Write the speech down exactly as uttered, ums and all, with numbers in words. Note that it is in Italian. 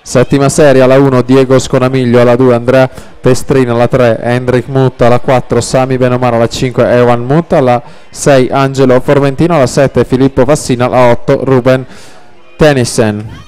Settima serie, alla uno Diego Sconamiglio, alla due Andrea Pestrin, alla tre Hendrik Mutta, alla quattro Sami Benomaro, alla cinque Ewan Mutta, alla sei Angelo Formentino, alla sette Filippo Fassina, alla otto Ruben Tennyson.